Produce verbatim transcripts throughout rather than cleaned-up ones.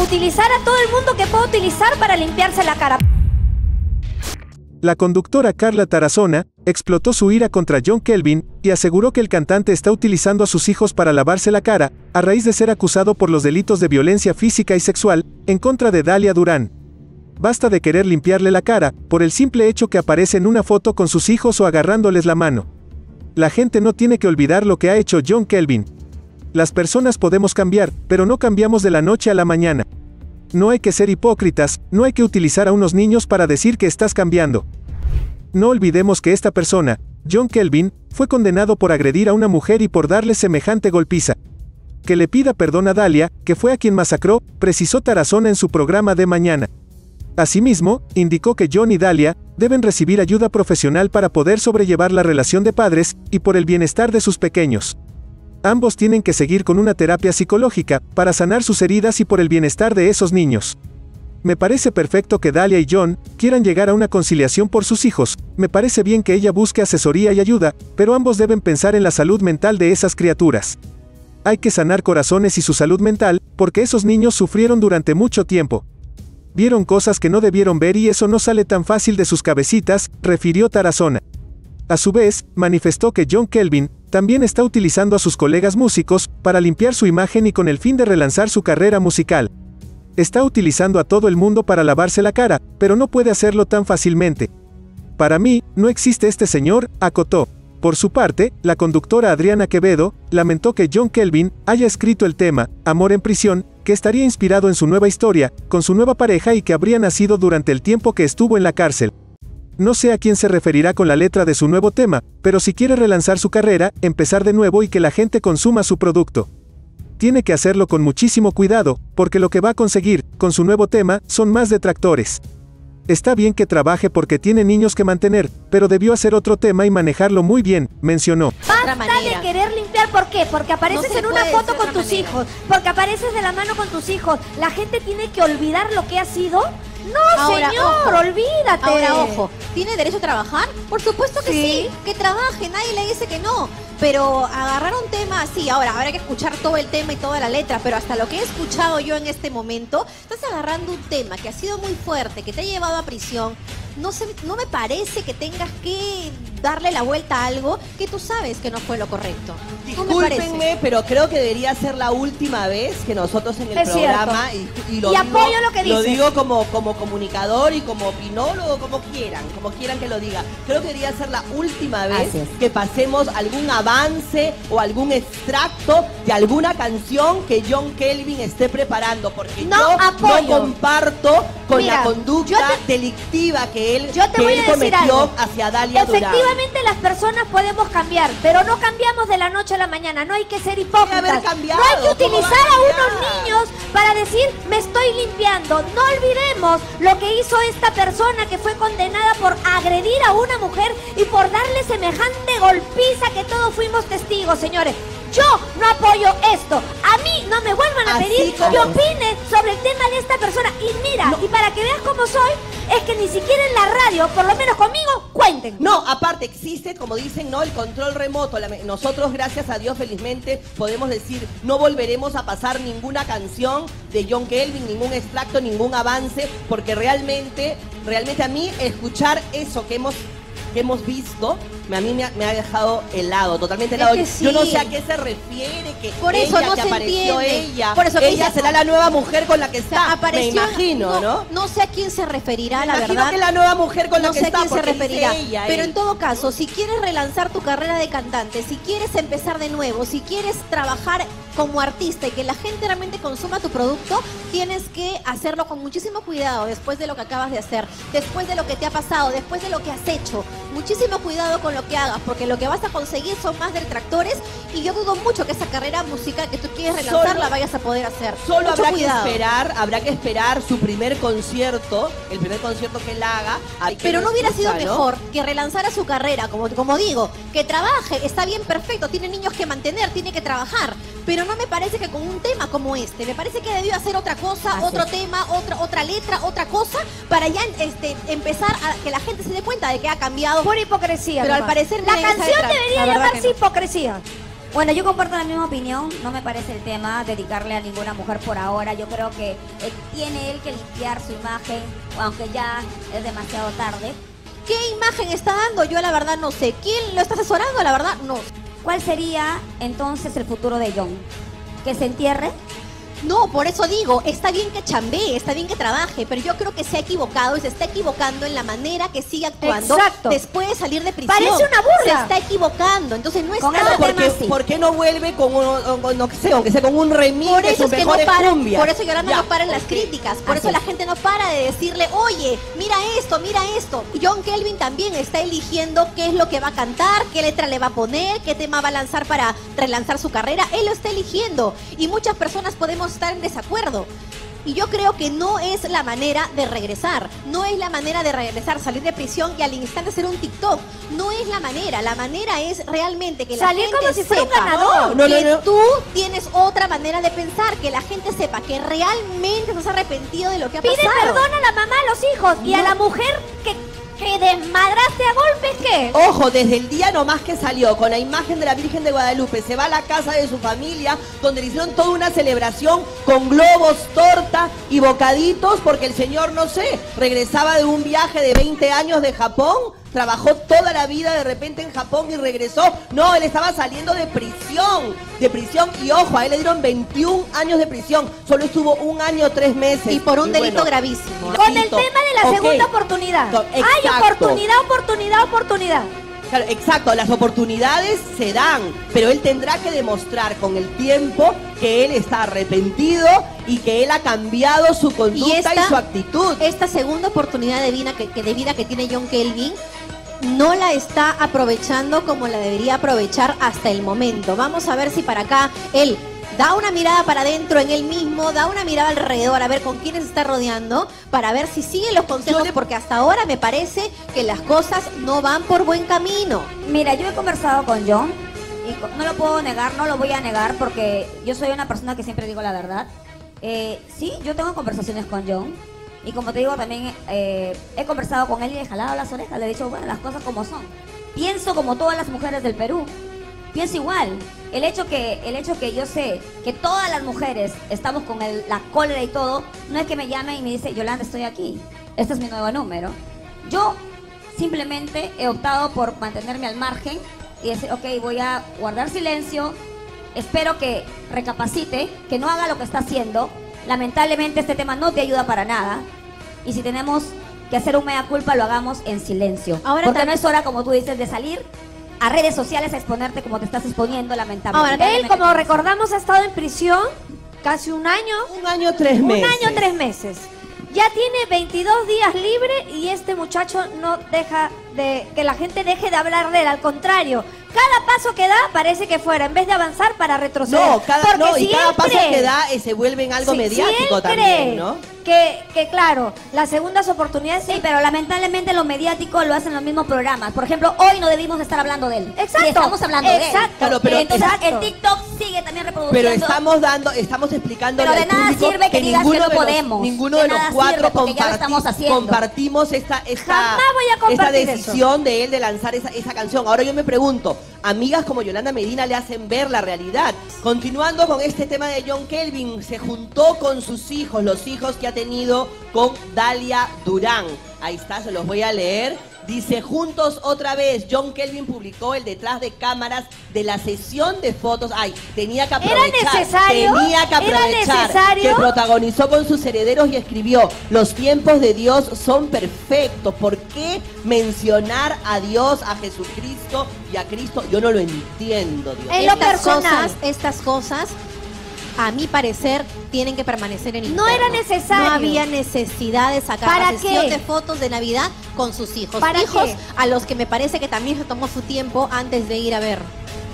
utilizar a todo el mundo que pueda utilizar para limpiarse la cara. La conductora Carla Tarazona explotó su ira contra John Kelvin y aseguró que el cantante está utilizando a sus hijos para lavarse la cara, a raíz de ser acusado por los delitos de violencia física y sexual en contra de Dalia Durán. Basta de querer limpiarle la cara, por el simple hecho que aparece en una foto con sus hijos o agarrándoles la mano. La gente no tiene que olvidar lo que ha hecho John Kelvin. Las personas podemos cambiar, pero no cambiamos de la noche a la mañana. No hay que ser hipócritas, no hay que utilizar a unos niños para decir que estás cambiando. No olvidemos que esta persona, John Kelvin, fue condenado por agredir a una mujer y por darle semejante golpiza. Que le pida perdón a Dalia, que fue a quien masacró, precisó Tarazona en su programa de mañana. Asimismo, indicó que John y Dalia deben recibir ayuda profesional para poder sobrellevar la relación de padres y por el bienestar de sus pequeños. Ambos tienen que seguir con una terapia psicológica para sanar sus heridas y por el bienestar de esos niños. Me parece perfecto que Dalia y John quieran llegar a una conciliación por sus hijos, me parece bien que ella busque asesoría y ayuda, pero ambos deben pensar en la salud mental de esas criaturas. Hay que sanar corazones y su salud mental, porque esos niños sufrieron durante mucho tiempo. Vieron cosas que no debieron ver y eso no sale tan fácil de sus cabecitas, refirió Tarazona. A su vez, manifestó que John Kelvin también está utilizando a sus colegas músicos para limpiar su imagen y con el fin de relanzar su carrera musical. Está utilizando a todo el mundo para lavarse la cara, pero no puede hacerlo tan fácilmente. Para mí, no existe este señor, acotó. Por su parte, la conductora Adriana Quevedo lamentó que John Kelvin haya escrito el tema, Amor en prisión, que estaría inspirado en su nueva historia, con su nueva pareja y que habría nacido durante el tiempo que estuvo en la cárcel. No sé a quién se referirá con la letra de su nuevo tema, pero si quiere relanzar su carrera, empezar de nuevo y que la gente consuma su producto. Tiene que hacerlo con muchísimo cuidado, porque lo que va a conseguir, con su nuevo tema, son más detractores. Está bien que trabaje porque tiene niños que mantener, pero debió hacer otro tema y manejarlo muy bien, mencionó. Basta de querer limpiar, ¿por qué? Porque apareces no en una foto con tus manera. hijos, porque apareces de la mano con tus hijos. ¿La gente tiene que olvidar lo que ha sido? No, ahora, señor, ojo, olvídate. Ahora, ojo, ¿tiene derecho a trabajar? Por supuesto que sí, sí que trabaje, nadie le dice que no. Pero agarrar un tema así, ahora habrá que escuchar todo el tema y toda la letra, pero hasta lo que he escuchado yo en este momento, estás agarrando un tema que ha sido muy fuerte, que te ha llevado a prisión. No, sé, no me parece que tengas que darle la vuelta a algo que tú sabes que no fue lo correcto. Discúlpenme, pero creo que debería ser la última vez que nosotros en el es programa, y, y, lo, y digo, apoyo lo que dices. Lo digo como, como comunicador y como opinólogo, como quieran, como quieran que lo diga. Creo que debería ser la última vez que pasemos algún avance o algún extracto de alguna canción que John Kelvin esté preparando, porque no, yo apoyo. no comparto con Mira, la conducta te, delictiva que él, yo te que voy él a decir cometió algo. hacia Dalia Durán. Efectivamente las personas podemos cambiar, pero no cambiamos de la noche a la mañana, no hay que ser hipócritas. Haber cambiado, no hay que utilizar a, a unos niños para decir me estoy limpiando. No olvidemos lo que hizo esta persona que fue condenada por agredir a una mujer y por darle semejante golpiza que todos fuimos testigos, señores. Yo no apoyo esto. A mí no me vuelvan a Así pedir como... que opine sobre el tema de esta persona. Y mira, no. y para que veas cómo soy, es que ni siquiera en la radio, por lo menos conmigo, cuenten. No, aparte existe, como dicen, ¿no? El control remoto. La, nosotros, gracias a Dios, felizmente, podemos decir, no volveremos a pasar ninguna canción de John Kelvin, ningún extracto, ningún avance, porque realmente, realmente a mí escuchar eso que hemos, que hemos visto, a mí me ha, me ha dejado helado, totalmente helado. Es que sí. Yo no sé a qué se refiere que por eso ella, no que se apareció entiende. ella, por eso que ella ella será la nueva mujer con la que está, apareció, me imagino, no, ¿no? No sé a quién se referirá, me la imagino verdad. que la nueva mujer con no la que sé está, a quién se referirá. Ella, pero él. en todo caso, si quieres relanzar tu carrera de cantante, si quieres empezar de nuevo, si quieres trabajar como artista y que la gente realmente consuma tu producto, tienes que hacerlo con muchísimo cuidado después de lo que acabas de hacer, después de lo que te ha pasado, después de lo que has hecho. Muchísimo cuidado con lo que hagas, porque lo que vas a conseguir son más detractores y yo dudo mucho que esa carrera musical que tú quieres relanzar solo, la vayas a poder hacer. Solo Mucho habrá cuidado. que esperar, habrá que esperar su primer concierto, el primer concierto que él haga. Pero no hubiera sido ¿no? mejor que relanzara su carrera, como, como digo, que trabaje, está bien, perfecto, tiene niños que mantener, tiene que trabajar, pero no me parece que con un tema como este, me parece que debió hacer otra cosa, Así otro es. tema, otra, otra letra, otra cosa, para ya este, empezar a que la gente se dé cuenta de que ha cambiado. Por hipocresía. Pero nomás. al parecer la canción debería llamarse no. hipocresía. Bueno, yo comparto la misma opinión, no me parece el tema dedicarle a ninguna mujer por ahora. Yo creo que eh, tiene él que limpiar su imagen, aunque ya es demasiado tarde. ¿Qué imagen está dando? Yo la verdad no sé. ¿Quién lo está asesorando? La verdad no. ¿Cuál sería entonces el futuro de John? ¿Que se entierre? No, por eso digo, está bien que chambee, está bien que trabaje, pero yo creo que se ha equivocado y se está equivocando en la manera que sigue actuando. Exacto. Después de salir de prisión. Parece una burla. Se está equivocando, entonces no Con está... ese ¿Por tema qué, sí. ¿Por qué no vuelve con uno, con, no sé, aunque sea con un remix Por de eso sus es que no mejores paran, cumbias? por eso Yolanda Ya, no para en las ok. críticas, por Así eso la es. gente no para de decirle, oye, mira esto, mira esto. John Kelvin también está eligiendo qué es lo que va a cantar, qué letra le va a poner, qué tema va a lanzar para relanzar su carrera. Él lo está eligiendo y muchas personas podemos estar en desacuerdo. Y yo creo que no es la manera de regresar. No es la manera de regresar, salir de prisión y al instante hacer un TikTok. No es la manera. La manera es realmente que la Salir gente como si fuera un sepa ganador. No, no, que no. tú tienes otra manera de pensar. Que la gente sepa que realmente estás arrepentido de lo que ha Pide pasado. perdón a la mamá, a los hijos y a No. la mujer que, que desmadraste a golpes, ¿qué? Ojo, desde el día nomás que salió con la imagen de la Virgen de Guadalupe, se va a la casa de su familia, donde le hicieron toda una celebración con globos, torta y bocaditos, porque el señor, no sé, regresaba de un viaje de veinte años de Japón, trabajó toda la vida de repente en Japón y regresó. No, él estaba saliendo de prisión, de prisión, y ojo, a él le dieron veintiún años de prisión, solo estuvo un año, tres meses. Y por un delito bueno, gravísimo. Con el Listo. tema de la Ok. segunda oportunidad. No, Hay exacto. oportunidad, oportunidad, oportunidad. Claro, exacto, las oportunidades se dan, pero él tendrá que demostrar con el tiempo que él está arrepentido y que él ha cambiado su conducta y, esta- su actitud. Esta segunda oportunidad de vida que, que de vida que tiene John Kelvin no la está aprovechando como la debería aprovechar hasta el momento. Vamos a ver si para acá él da una mirada para adentro en él mismo, da una mirada alrededor a ver con quiénes se está rodeando, para ver si sigue los consejos, Yo le- porque hasta ahora me parece que las cosas no van por buen camino. Mira, yo he conversado con John y co- no lo puedo negar, no lo voy a negar porque yo soy una persona que siempre digo la verdad. Eh, sí, yo tengo conversaciones con John y como te digo también eh, he conversado con él y le he jalado las orejas, le he dicho, bueno, las cosas como son. Pienso como todas las mujeres del Perú, pienso igual. El hecho que el hecho que yo sé que todas las mujeres estamos con el- la cólera y todo, no es que me llame y me dice, Yolanda, estoy aquí, este es mi nuevo número. Yo simplemente he optado por mantenerme al margen y decir, ok, voy a guardar silencio, espero que recapacite, que no haga lo que está haciendo. Lamentablemente este tema no te ayuda para nada y si tenemos que hacer un mea culpa lo hagamos en silencio. Ahora porque tam- no es hora, como tú dices, de salir a redes sociales a exponerte como te estás exponiendo, lamentablemente. Ahora, él, como recordamos, ha estado en prisión casi un año. Un año, tres Un meses. año, tres meses. Ya tiene veintidós días libre y este muchacho no deja de que la gente deje de hablar de él. Al contrario, cada paso que da parece que fuera, en vez de avanzar, para retroceder. No, cada, Porque no, y si cada él paso cree- que da eh, se vuelve en algo si- mediático si él también, cree ¿no? Que, que claro, las segundas oportunidades Sí, pero lamentablemente lo mediático lo hacen los mismos programas. Por ejemplo, hoy no debimos estar hablando de él. Exacto. Y estamos hablando de él. Exacto. Claro, pero- Entonces exacto. el TikTok sigue también reproduciendo. Pero estamos dando, estamos explicando Pero de al nada público sirve que digas que ninguno no de los- podemos. ninguno De de los nada cuatro sirve porque ya lo comparti- estamos haciendo. compartimos esta, esta, Jamás voy a esta compartir decisión de él de lanzar esa, esa canción. Ahora yo me pregunto, amigas como Yolanda Medina le hacen ver la realidad. Continuando con este tema de John Kelvin, se juntó con sus hijos, los hijos que ha tenido con Dalia Durán. Ahí está, se los voy a leer. Dice, juntos otra vez, John Kelvin publicó el detrás de cámaras de la sesión de fotos. Ay, tenía que aprovechar. necesario? Tenía que ¿Era aprovechar. necesario? Que protagonizó con sus herederos y escribió, los tiempos de Dios son perfectos. ¿Por qué mencionar a Dios, a Jesucristo y a Cristo? Yo no lo entiendo, Dios. En lo estas personal. cosas, estas cosas, a mi parecer, tienen que permanecer en No interno. era necesario. No había necesidad de sacar ¿Para la sesión qué? de fotos de Navidad con sus hijos. ¿Para hijos qué? a los que me parece que también se tomó su tiempo antes de ir a ver.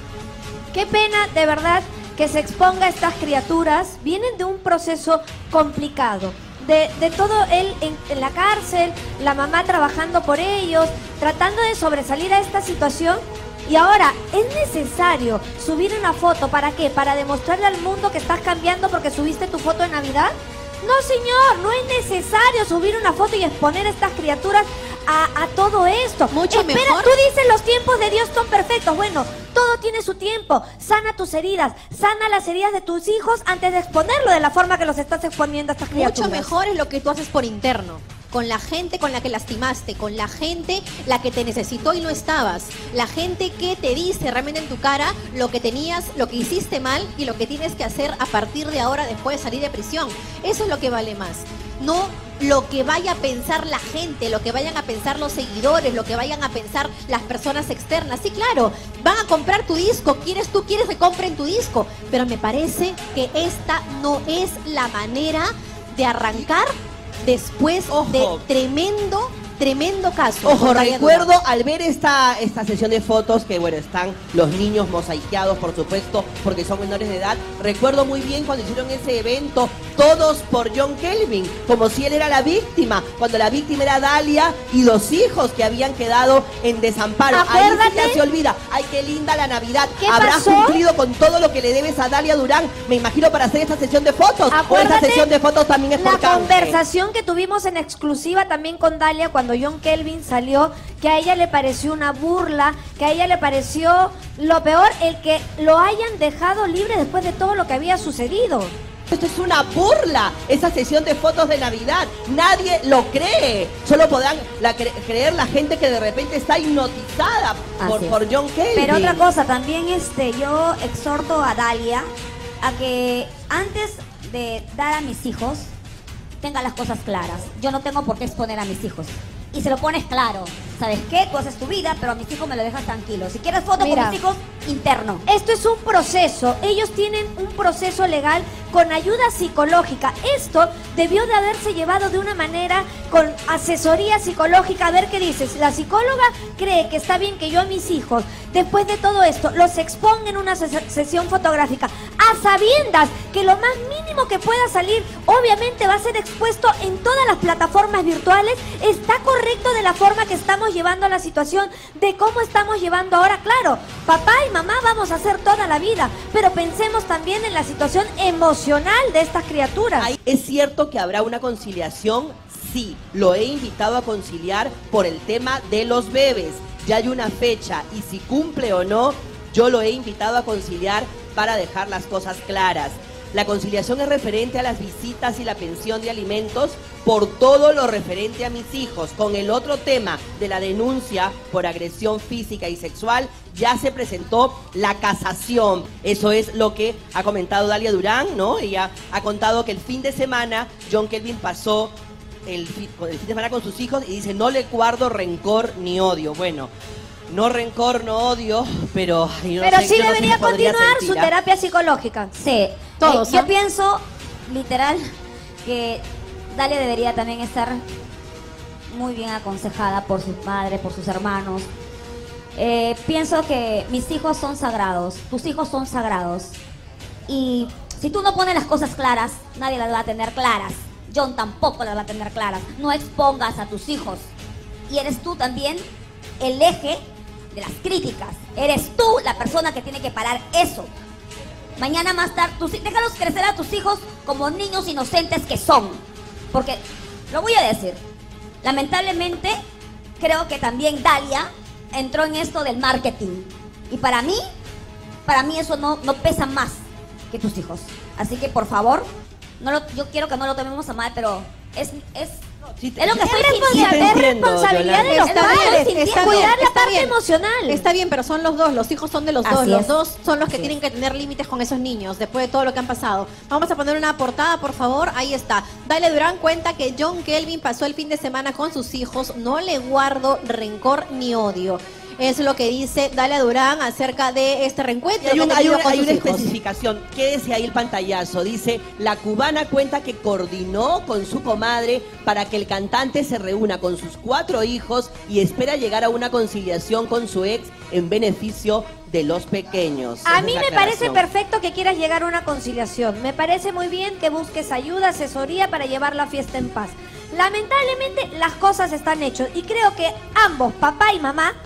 Qué pena, de verdad, que se exponga a estas criaturas. Vienen de un proceso complicado. De, de todo él en, en la cárcel, la mamá trabajando por ellos, tratando de sobresalir a esta situación. Y ahora, ¿es necesario subir una foto? ¿Para qué? ¿Para demostrarle al mundo que estás cambiando porque subiste tu foto de Navidad? No, señor, no es necesario subir una foto y exponer a estas criaturas a, a todo esto. Mucho Espera, mejor. tú dices los tiempos de Dios son perfectos. Bueno, Todo tiene su tiempo. Sana tus heridas, sana las heridas de tus hijos antes de exponerlo de la forma que los estás exponiendo a estas criaturas. Mucho mejor es lo que tú haces por interno. Con la gente con la que lastimaste, con la gente la que te necesitó y no estabas. La gente que te dice realmente en tu cara lo que tenías, lo que hiciste mal y lo que tienes que hacer a partir de ahora después de salir de prisión. Eso es lo que vale más. No lo que vaya a pensar la gente, lo que vayan a pensar los seguidores, lo que vayan a pensar las personas externas. Sí, claro, van a comprar tu disco, quieres tú quieres que compren tu disco, pero me parece que esta no es la manera de arrancar después Ojo. de tremendo, tremendo caso. Ojo, con Dalia recuerdo Durán. al ver esta, esta sesión de fotos, que bueno, están los niños mosaiqueados, por supuesto, porque son menores de edad. Recuerdo muy bien cuando hicieron ese evento, todos por John Kelvin, como si él era la víctima, cuando la víctima era Dalia y los hijos que habían quedado en desamparo. Ahí sí ya se olvida. Ay, qué linda la Navidad. ¿Qué Habrás pasó? cumplido con todo lo que le debes a Dalia Durán, me imagino, para hacer esta sesión de fotos. O esta Acuérdate, sesión de fotos también es por la canje. conversación que tuvimos en exclusiva también con Dalia cuando John Kelvin salió, que a ella le pareció una burla, que a ella le pareció lo peor el que lo hayan dejado libre después de todo lo que había sucedido. Esto es una burla, esa sesión de fotos de Navidad. Nadie lo cree. Solo podrán la cre creer la gente que de repente está hipnotizada por, Así es. por John Kelvin. Pero otra cosa, también este, yo exhorto a Dalia a que antes de dar a mis hijos, tenga las cosas claras. Yo no tengo por qué exponer a mis hijos. Y se lo pones claro. ¿Sabes qué? Tú haces tu vida, pero a mis hijos me lo dejas tranquilo. Si quieres foto Mira. con mis hijos, interno. Esto es un proceso, ellos tienen un proceso legal con ayuda psicológica. Esto debió de haberse llevado de una manera con asesoría psicológica. A ver qué dices. La psicóloga cree que está bien que yo a mis hijos, después de todo esto, los exponga en una ses sesión fotográfica, a sabiendas que lo más mínimo que pueda salir, obviamente va a ser expuesto en todas las plataformas virtuales. Está correcto de la forma que estamos llevando la situación, de cómo estamos llevando ahora. Claro, papá y mamá vamos a hacer toda la vida, pero pensemos también en la situación emocional de estas criaturas. Ahí ¿es cierto que habrá una conciliación? Sí, lo he invitado a conciliar por el tema de los bebés. Ya hay una fecha y si cumple o no, yo lo he invitado a conciliar para dejar las cosas claras. La conciliación es referente a las visitas y la pensión de alimentos por todo lo referente a mis hijos. Con el otro tema de la denuncia por agresión física y sexual, ya se presentó la casación. Eso es lo que ha comentado Dalia Durán, ¿no? Ella ha contado que el fin de semana John Kelvin pasó el fin, el fin de semana con sus hijos y dice, no le guardo rencor ni odio. Bueno, no rencor, no odio, pero... Yo no Pero sé, sí yo no sé debería si podría continuar sentir, su ¿ah? terapia psicológica. Sí. Todos, Eh, yo ¿ah? pienso, literal, que Dalia debería también estar muy bien aconsejada por sus madres, por sus hermanos. Eh, pienso que mis hijos son sagrados, tus hijos son sagrados. Y si tú no pones las cosas claras, nadie las va a tener claras. John tampoco las va a tener claras. No expongas a tus hijos. Y eres tú también el eje de las críticas. Eres tú la persona que tiene que parar eso. Mañana más tarde, tus, déjalos crecer a tus hijos como niños inocentes que son. Porque, lo voy a decir, lamentablemente, creo que también Dalia entró en esto del marketing. Y para mí, para mí eso no, no pesa más que tus hijos. Así que, por favor, no lo, yo quiero que no lo tomemos a mal, pero es... es Sí, te- es lo que sí, estoy sí, sintiendo. te Es entiendo, responsabilidad de Yolanda. los Está padres, bien, está cuidar bien, la está parte bien. emocional. Está bien, pero son los dos, los hijos son de los dos, Así los es. dos son los que Así tienen es. que tener límites con esos niños después de todo lo que han pasado. Vamos a poner una portada, por favor, ahí está. Dalia Durán cuenta que John Kelvin pasó el fin de semana con sus hijos, no le guardo rencor ni odio. Es lo que dice Dalia Durán acerca de este Y reencuentro hay, un- que ha hay tenido una, con hay sus una hijos. especificación, quédese ahí el pantallazo, dice, la cubana cuenta que coordinó con su comadre para que el cantante se reúna con sus cuatro hijos y espera llegar a una conciliación con su ex en beneficio de los pequeños. A Esa mí es la me parece aclaración. perfecto que quieras llegar a una conciliación. Me parece muy bien que busques ayuda, asesoría para llevar la fiesta en paz. Lamentablemente las cosas están hechas y creo que ambos, papá y mamá,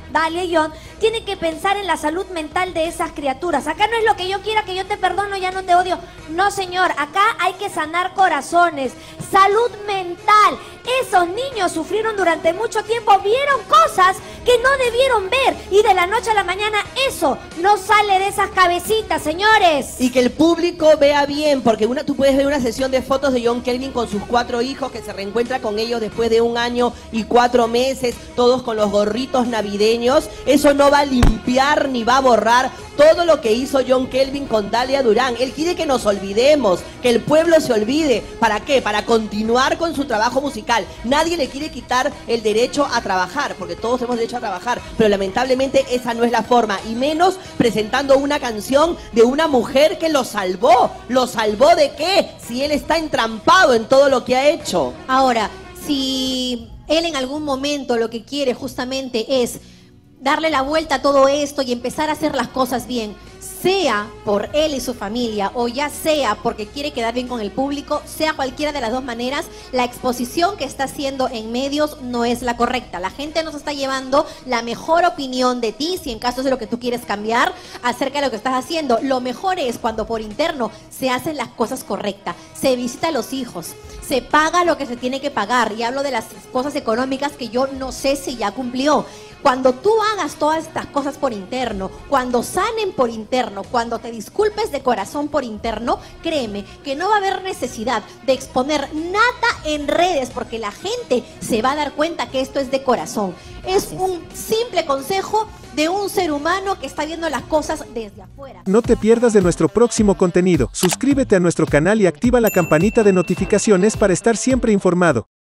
Dalia y John, tienen que pensar en la salud mental de esas criaturas. Acá no es lo que yo quiera, que yo te perdono, ya no te odio. No, señor, acá hay que sanar corazones, salud mental. Esos niños sufrieron durante mucho tiempo, vieron cosas que no debieron ver y de la noche a la mañana eso no sale de esas cabecitas, señores. Y que el público vea bien, porque una, tú puedes ver una sesión de fotos de John Kelvin con sus cuatro hijos, que se reencuentra con ellos después de un año y cuatro meses, todos con los gorritos navideños. Eso no va a limpiar ni va a borrar todo lo que hizo John Kelvin con Dalia Durán. Él quiere que nos olvidemos, que el pueblo se olvide. ¿Para qué? Para continuar con su trabajo musical. Nadie le quiere quitar el derecho a trabajar, porque todos tenemos derecho a trabajar, pero lamentablemente esa no es la forma, y menos presentando una canción de una mujer que lo salvó. ¿Lo salvó de qué? Si él está entrampado en todo lo que ha hecho. Ahora, si él en algún momento lo que quiere justamente es darle la vuelta a todo esto y empezar a hacer las cosas bien, sea por él y su familia o ya sea porque quiere quedar bien con el público, sea cualquiera de las dos maneras, la exposición que está haciendo en medios no es la correcta. La gente nos está llevando la mejor opinión de ti, si en caso es de lo que tú quieres cambiar, acerca de lo que estás haciendo. Lo mejor es cuando por interno se hacen las cosas correctas, se visita a los hijos, se paga lo que se tiene que pagar, y hablo de las cosas económicas que yo no sé si ya cumplió. Cuando tú hagas todas estas cosas por interno, cuando sanen por interno, cuando te disculpes de corazón por interno, créeme que no va a haber necesidad de exponer nada en redes, porque la gente se va a dar cuenta que esto es de corazón. Es un simple consejo de un ser humano que está viendo las cosas desde afuera. No te pierdas de nuestro próximo contenido. Suscríbete a nuestro canal y activa la campanita de notificaciones para estar siempre informado.